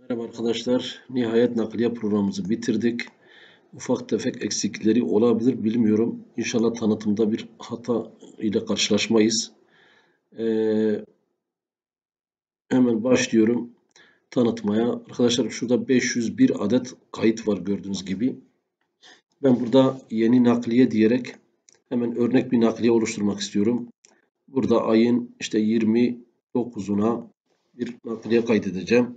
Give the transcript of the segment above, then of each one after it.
Merhaba arkadaşlar. Nihayet nakliye programımızı bitirdik. Ufak tefek eksikleri olabilir bilmiyorum. İnşallah tanıtımda bir hata ile karşılaşmayız. Ee, Hemen başlıyorum tanıtmaya. Arkadaşlar şurada 501 adet kayıt var gördüğünüz gibi. Ben burada yeni nakliye diyerek hemen örnek bir nakliye oluşturmak istiyorum. Burada ayın işte 29'una bir nakliye kaydedeceğim.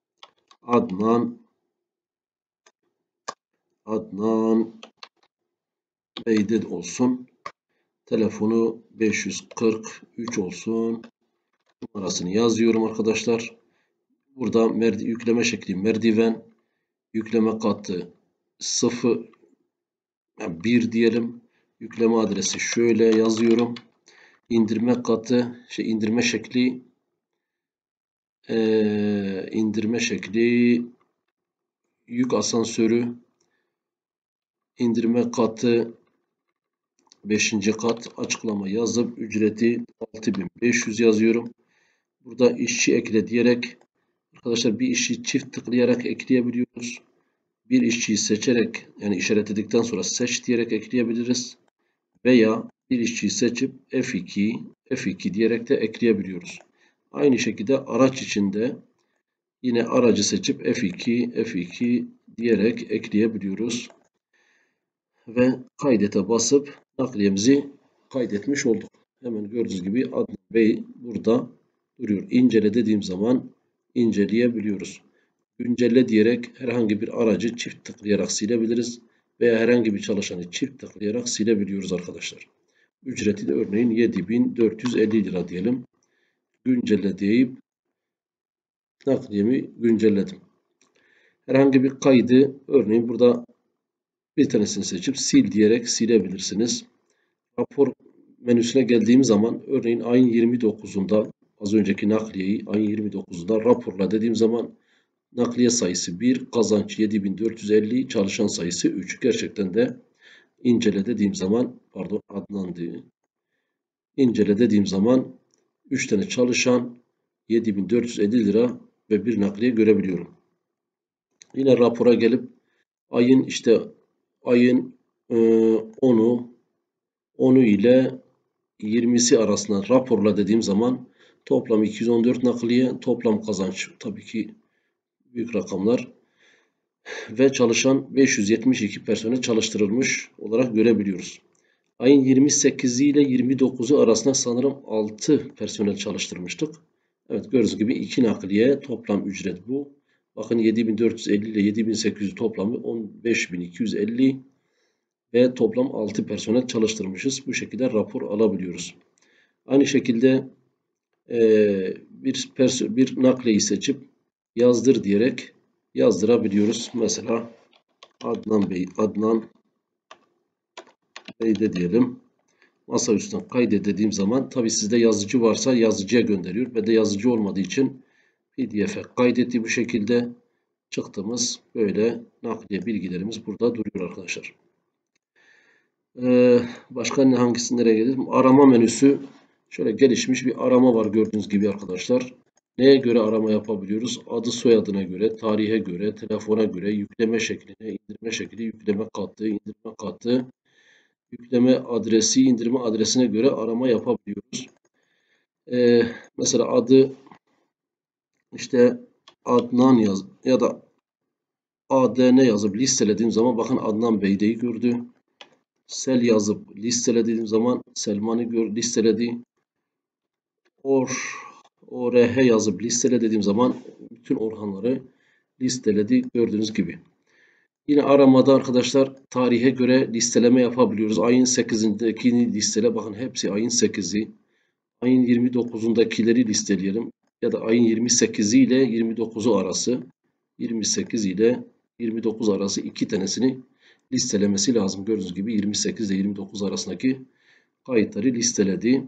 Adnan Bey'de olsun. Telefonu 543 olsun. Numarasını yazıyorum arkadaşlar. Burada yükleme şekli merdiven. Yükleme katı 0, 1 diyelim. Yükleme adresi şöyle yazıyorum. İndirme katı, indirme şekli yük asansörü. İndirme katı 5. kat, açıklama yazıp ücreti 6500 yazıyorum. Burada işçi ekle diyerek arkadaşlar bir işçi çift tıklayarak ekleyebiliyoruz. Bir işçiyi seçerek yani işaretledikten sonra seç diyerek ekleyebiliriz. Veya bir işçiyi seçip F2 diyerek de ekleyebiliyoruz. Aynı şekilde araç içinde yine aracı seçip F2 diyerek ekleyebiliyoruz. Ve kaydete basıp nakliyemizi kaydetmiş olduk. Hemen gördüğünüz gibi Adnan Bey burada duruyor. İncele dediğim zaman inceleyebiliyoruz. Güncelle diyerek herhangi bir aracı çift tıklayarak silebiliriz. Veya herhangi bir çalışanı çift tıklayarak silebiliyoruz arkadaşlar. Ücreti de örneğin 7.450 lira diyelim. Güncelle deyip nakliyemi güncelledim. Herhangi bir kaydı örneğin burada bir tanesini seçip sil diyerek silebilirsiniz. Rapor menüsüne geldiğim zaman örneğin ayın 29'unda az önceki nakliyeyi ayın 29'unda raporla dediğim zaman nakliye sayısı 1, kazanç 7450, çalışan sayısı 3. Gerçekten de incele dediğim zaman Adnan diye incele dediğim zaman 3 tane çalışan 7450 lira ve bir nakliye görebiliyorum. Yine rapora gelip ayın 10'u ile 20'si arasında raporla dediğim zaman toplam 214 nakliye, toplam kazanç tabii ki büyük rakamlar ve çalışan 572 personel çalıştırılmış olarak görebiliyoruz. Ayın 28'i ile 29'u arasında sanırım 6 personel çalıştırmıştık. Evet gördüğünüz gibi 2 nakliye toplam ücret bu. Bakın 7450 ile 7800 toplamı 15250 ve toplam 6 personel çalıştırmışız. Bu şekilde rapor alabiliyoruz. Aynı şekilde bir nakliyeyi seçip yazdır diyerek yazdırabiliyoruz. Mesela Adnan Bey'de diyelim. Masa üstüne kaydet dediğim zaman tabi sizde yazıcı varsa yazıcıya gönderiyor. Ve de yazıcı olmadığı için PDF'e kaydetti bu şekilde. Çıktığımız böyle nakliye bilgilerimiz burada duruyor arkadaşlar. Başka nereye gelelim? Arama menüsü. Şöyle gelişmiş bir arama var gördüğünüz gibi arkadaşlar. Neye göre arama yapabiliyoruz? Adı soyadına göre, tarihe göre, telefona göre, yükleme şekline, indirme şekli, yükleme katı, indirme katı, yükleme adresi, indirme adresine göre arama yapabiliyoruz. Mesela adı işte Adnan yaz ya da ADN yazıp listelediğim zaman bakın Adnan Beyde'yi gördü. Sel yazıp listelediğim zaman Selman'ı listeledi. ORH yazıp listelediğim zaman bütün Orhanları listeledi gördüğünüz gibi. Yine aramada arkadaşlar tarihe göre listeleme yapabiliyoruz. Ayın 8'indekini listele. Bakın hepsi ayın 8'i. Ayın 29'undakileri listeleyelim. Ya da ayın 28'i ile 29'u arası. 28 ile 29 arası iki tanesini listelemesi lazım. Gördüğünüz gibi 28 ile 29 arasındaki kayıtları listeledi.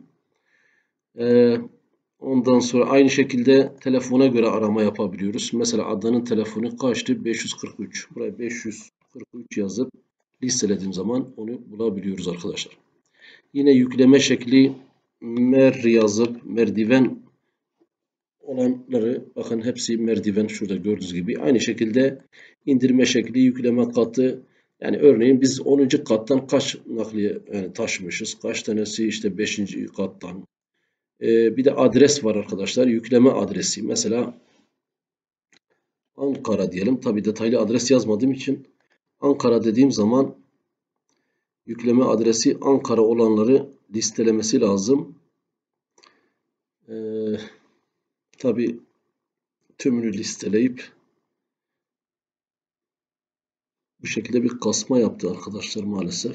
Ondan sonra aynı şekilde telefona göre arama yapabiliyoruz. Mesela Adnan'ın telefonu kaçtı? 543. Buraya 543 yazıp listelediğim zaman onu bulabiliyoruz arkadaşlar. Yine yükleme şekli yazıp merdiven olanları bakın hepsi merdiven şurada gördüğünüz gibi. Aynı şekilde indirme şekli, yükleme katı. Yani örneğin biz 10. kattan kaç nakliye yani taşımışız? Kaç tanesi işte 5. kattan. Bir de adres var arkadaşlar. Yükleme adresi. Mesela Ankara diyelim. Tabii detaylı adres yazmadığım için Ankara dediğim zaman yükleme adresi Ankara olanları listelemesi lazım. Tabii tümünü listeleyip bu şekilde bir kasma yaptı arkadaşlar maalesef.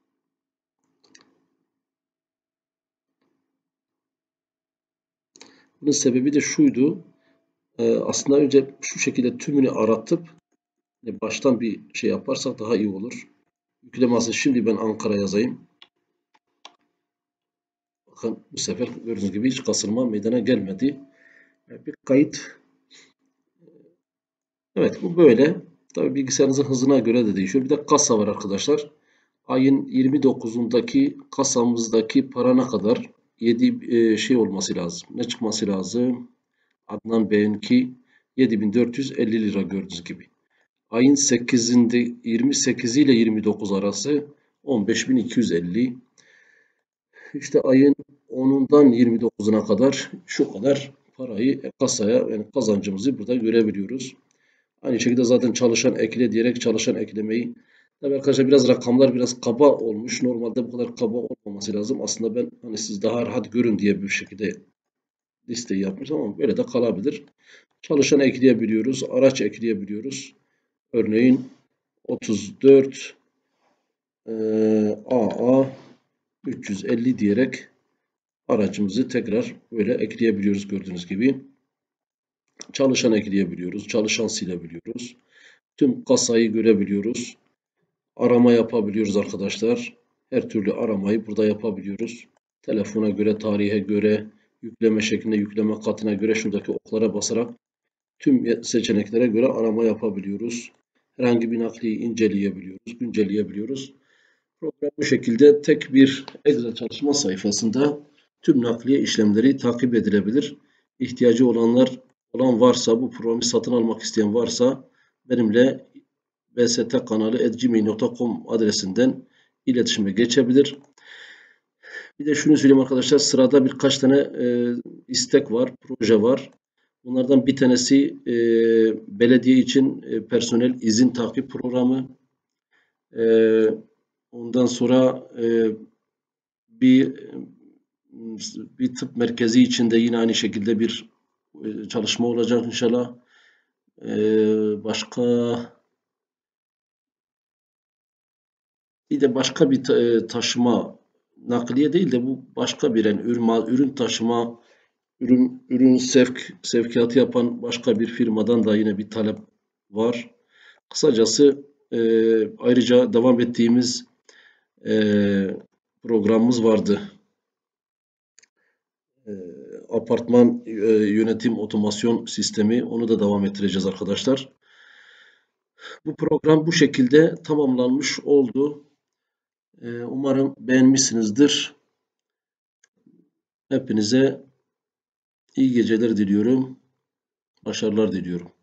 Bunun sebebi de şuydu. Aslında önce şu şekilde tümünü aratıp baştan bir şey yaparsak daha iyi olur. Yüklemesi şimdi ben Ankara yazayım. Bakın bu sefer gördüğünüz gibi hiç kasılma meydana gelmedi. Bir kayıt. Evet bu böyle. Tabii bilgisayarınızın hızına göre de değişiyor. Bir de kasa var arkadaşlar. Ayın 29'undaki kasamızdaki para ne kadar? 7 şey olması lazım. Ne çıkması lazım? Adnan Bey'inki 7.450 lira gördüğünüz gibi. Ayın 8'inde 28 ile 29 arası 15.250. İşte ayın 10'undan 29'una kadar şu kadar parayı kasaya yani kazancımızı burada görebiliyoruz. Aynı şekilde zaten çalışan ekle diyerek çalışan eklemeyi. Tabii arkadaşlar biraz rakamlar biraz kaba olmuş. Normalde bu kadar kaba olmaması lazım. Aslında ben hani siz daha rahat görün diye bir şekilde listeyi yapmışım ama böyle de kalabilir. Çalışan ekleyebiliyoruz. Araç ekleyebiliyoruz. Örneğin 34 AA 350 diyerek aracımızı tekrar böyle ekleyebiliyoruz gördüğünüz gibi. Çalışan ekleyebiliyoruz. Çalışan silebiliyoruz. Tüm kasayı görebiliyoruz. Arama yapabiliyoruz arkadaşlar. Her türlü aramayı burada yapabiliyoruz. Telefona göre, tarihe göre, yükleme şeklinde, yükleme katına göre şuradaki oklara basarak tüm seçeneklere göre arama yapabiliyoruz. Herhangi bir nakliyi inceleyebiliyoruz, güncelleyebiliyoruz. Program bu şekilde tek bir Excel çalışma sayfasında tüm nakliye işlemleri takip edilebilir. İhtiyacı olan varsa, bu programı satın almak isteyen varsa benimle bstkanalı@gmail.com adresinden iletişime geçebilir. Bir de şunu söyleyeyim arkadaşlar, sırada birkaç tane istek var, proje var. Bunlardan bir tanesi belediye için personel izin takip programı. Ondan sonra bir bir tıp merkezi içinde yine aynı şekilde bir çalışma olacak inşallah. Başka bir de başka bir taşıma nakliye değil de bu başka bir yani ürün taşıma ürün sevkiyatı yapan başka bir firmadan da yine bir talep var. Kısacası ayrıca devam ettiğimiz e, programımız vardı. Apartman yönetim otomasyon sistemi onu da devam ettireceğiz arkadaşlar. Bu program bu şekilde tamamlanmış oldu. Umarım beğenmişsinizdir. Hepinize iyi geceler diliyorum. Başarılar diliyorum.